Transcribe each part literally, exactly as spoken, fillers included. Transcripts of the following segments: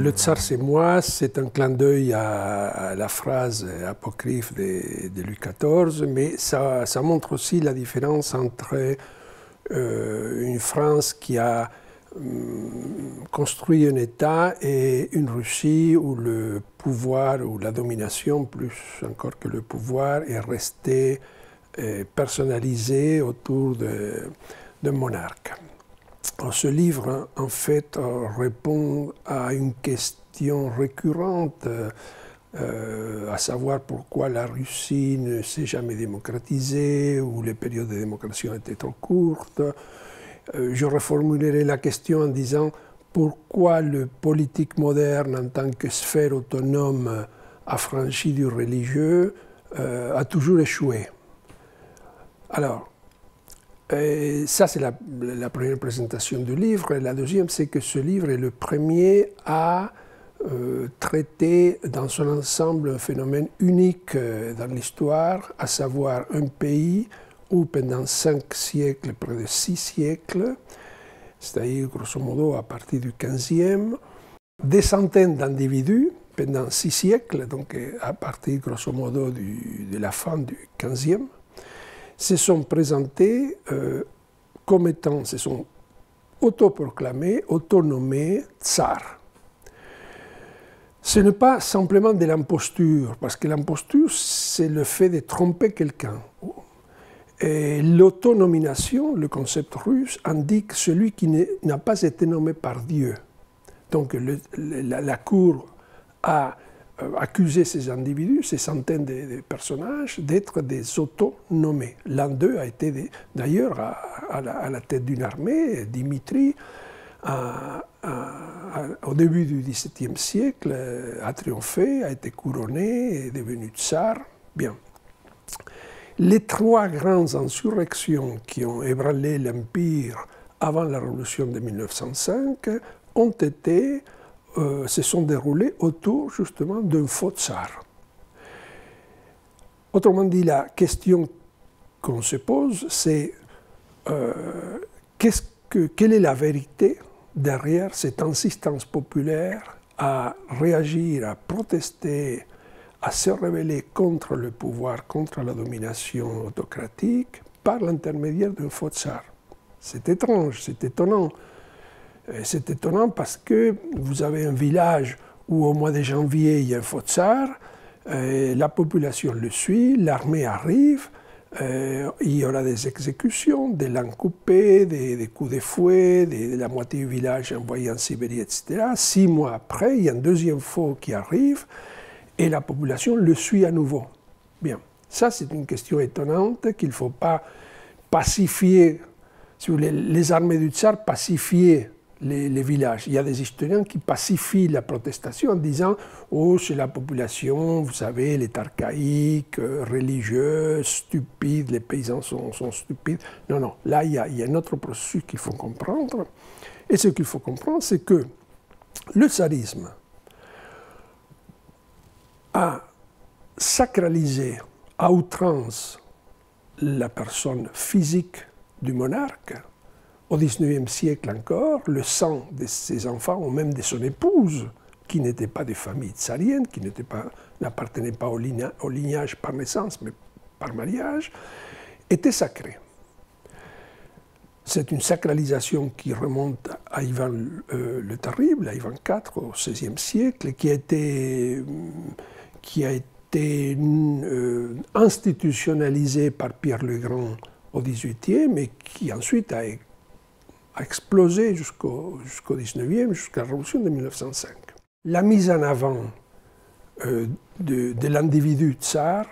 Le tsar c'est moi, c'est un clin d'œil à, à la phrase apocryphe de, de Louis quatorze, mais ça, ça montre aussi la différence entre euh, une France qui a hum, construit un État et une Russie où le pouvoir, ou la domination, plus encore que le pouvoir, est resté euh, personnalisé autour d'un monarque. Alors, ce livre, en fait, répond à une question récurrente, euh, à savoir pourquoi la Russie ne s'est jamais démocratisée, ou les périodes de démocratie ont été trop courtes. Euh, je reformulerai la question en disant pourquoi le politique moderne, en tant que sphère autonome affranchie du religieux, euh, a toujours échoué. Alors, et ça, c'est la, la première présentation du livre. Et la deuxième, c'est que ce livre est le premier à euh, traiter dans son ensemble un phénomène unique euh, dans l'histoire, à savoir un pays où pendant cinq siècles, près de six siècles, c'est-à-dire grosso modo à partir du quinzième, des centaines d'individus, pendant six siècles, donc à partir grosso modo du, de la fin du quinzième, se sont présentés euh, comme étant, se sont autoproclamés, autonommés tsars. Ce n'est pas simplement de l'imposture, parce que l'imposture, c'est le fait de tromper quelqu'un. L'autonomination, le concept russe, indique celui qui n'a pas été nommé par Dieu. Donc le, la, la cour a accuser ces individus, ces centaines de, de personnages, d'être des auto-nommés. L'un d'eux a été d'ailleurs à, à, à la tête d'une armée, Dimitri, à, à, à, au début du dix-septième siècle, a triomphé, a été couronné, est devenu tsar. Bien. Les trois grandes insurrections qui ont ébranlé l'Empire avant la Révolution de mille neuf cent cinq ont été Euh, se sont déroulés autour justement d'un faux tsar. Autrement dit, la question qu'on se pose, c'est euh, qu'est-ce que, quelle est la vérité derrière cette insistance populaire à réagir, à protester, à se rebeller contre le pouvoir, contre la domination autocratique par l'intermédiaire d'un faux tsar. C'est étrange, c'est étonnant. C'est étonnant parce que vous avez un village où au mois de janvier il y a un faux tsar, euh, la population le suit, l'armée arrive, euh, il y aura des exécutions, des langues coupées, des, des coups de fouet, des, de la moitié du village envoyé en Sibérie, et cetera. Six mois après, il y a un deuxième faux qui arrive et la population le suit à nouveau. Bien, ça c'est une question étonnante qu'il ne faut pas pacifier. Si vous voulez, les armées du tsar pacifiaient Les, les villages. Il y a des historiens qui pacifient la protestation en disant « Oh, c'est la population, vous savez, elle est archaïque, euh, religieuse, stupide, les paysans sont, sont stupides. » Non, non, là, il y a, il y a un autre processus qu'il faut comprendre. Et ce qu'il faut comprendre, c'est que le tsarisme a sacralisé à outrance la personne physique du monarque. Au dix-neuvième siècle encore, le sang de ses enfants, ou même de son épouse, qui n'était pas de famille tsarienne, qui n'appartenait pas, pas au, ligna, au lignage par naissance, mais par mariage, était sacré. C'est une sacralisation qui remonte à Ivan euh, le Terrible, à Ivan quatre, au seizième siècle, qui a été, qui a été euh, institutionnalisée par Pierre le Grand au dix-huitième et qui ensuite a été a explosé jusqu'au jusqu'au dix-neuvième, jusqu'à la Révolution de mille neuf cent cinq. La mise en avant euh, de, de l'individu tsar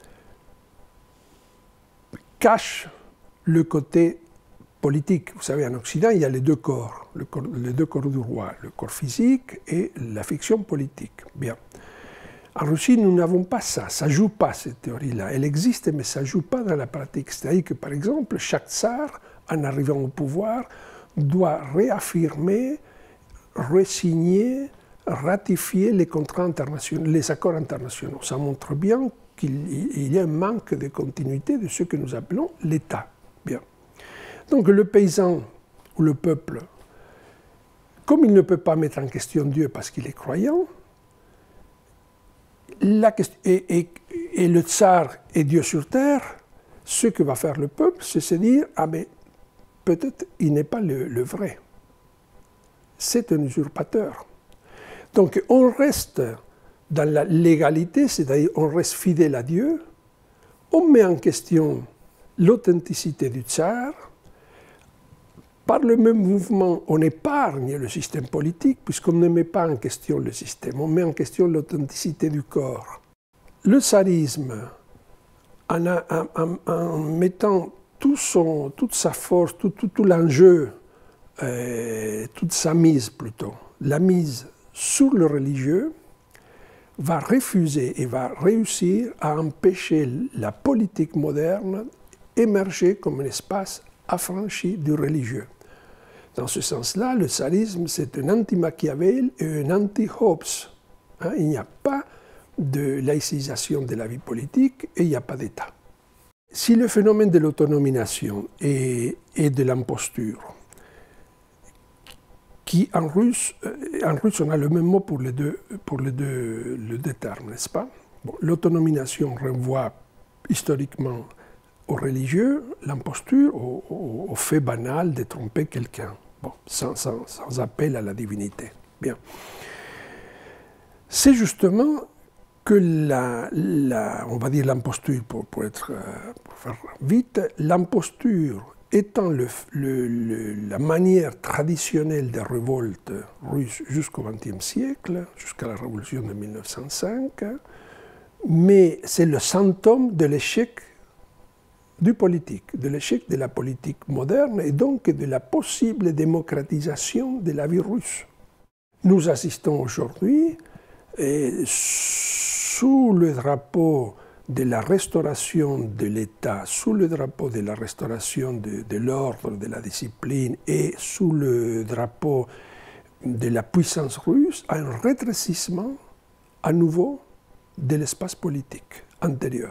cache le côté politique. Vous savez, en Occident, il y a les deux corps, le corps, les deux corps du roi, le corps physique et la fiction politique. Bien. En Russie, nous n'avons pas ça, ça ne joue pas cette théorie-là. Elle existe, mais ça ne joue pas dans la pratique. C'est-à-dire que, par exemple, chaque tsar, en arrivant au pouvoir, doit réaffirmer, resigner, ratifier les contrats internationaux, les accords internationaux. Ça montre bien qu'il y a un manque de continuité de ce que nous appelons l'État. Bien. Donc le paysan ou le peuple comme il ne peut pas mettre en question Dieu parce qu'il est croyant, la question, et, et, et le tsar est Dieu sur terre, ce que va faire le peuple, c'est se dire, ah mais peut-être il n'est pas le, le vrai. C'est un usurpateur. Donc on reste dans la légalité, c'est-à-dire on reste fidèle à Dieu, on met en question l'authenticité du tsar. Par le même mouvement, on épargne le système politique, puisqu'on ne met pas en question le système, on met en question l'authenticité du corps. Le tsarisme, en, en, en, en mettant tout son, toute sa force, tout, tout, tout l'enjeu, euh, toute sa mise plutôt, la mise sur le religieux, va refuser et va réussir à empêcher la politique moderne émerger comme un espace affranchi du religieux. Dans ce sens-là, le tsarisme, c'est un anti-Machiavel et un anti-Hobbes. Hein, il n'y a pas de laïcisation de la vie politique et il n'y a pas d'État. Si le phénomène de l'autonomination et, et de l'imposture, qui en russe, en russe, on a le même mot pour les deux, pour les deux, les deux termes, n'est-ce pas? Bon, l'autonomination renvoie historiquement au religieux, l'imposture au, au, au fait banal de tromper quelqu'un, bon, sans, sans, sans appel à la divinité. Bien. C'est justement que la, la, on va dire l'imposture, pour, pour, être, pour faire vite, l'imposture étant le, le, le, la manière traditionnelle des révoltes russes jusqu'au vingtième siècle, jusqu'à la révolution de mille neuf cent cinq, mais c'est le symptôme de l'échec du politique, de l'échec de la politique moderne et donc de la possible démocratisation de la vie russe. Nous assistons aujourd'hui, sous le drapeau de la restauration de l'État, sous le drapeau de la restauration de, de l'ordre, de la discipline et sous le drapeau de la puissance russe, à un rétrécissement à nouveau de l'espace politique antérieur.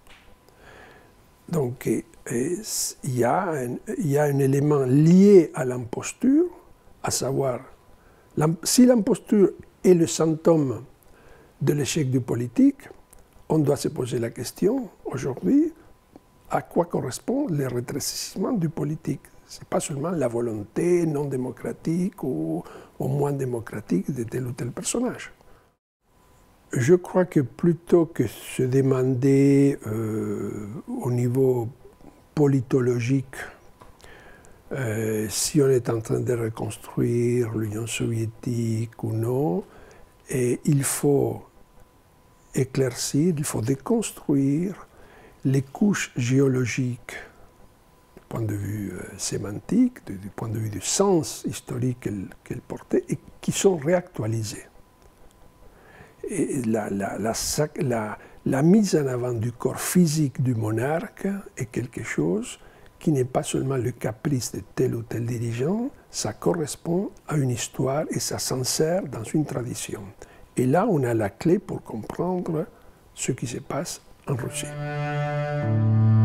Donc et, et, il, y a un, il y a un élément lié à l'imposture, à savoir, si l'imposture est le symptôme de l'échec du politique, on doit se poser la question, aujourd'hui, à quoi correspond le rétrécissement du politique? Ce n'est pas seulement la volonté non démocratique ou au moins démocratique de tel ou tel personnage. Je crois que plutôt que se demander euh, au niveau politologique euh, si on est en train de reconstruire l'Union soviétique ou non, et il faut éclaircir, il faut déconstruire les couches géologiques du point de vue euh, sémantique, du, du point de vue du sens historique qu'elle qu'elle portait, et qui sont réactualisées. Et la, la, la, la, la mise en avant du corps physique du monarque est quelque chose qui n'est pas seulement le caprice de tel ou tel dirigeant, ça correspond à une histoire et ça s'insère dans une tradition. Et là, on a la clé pour comprendre ce qui se passe en Russie.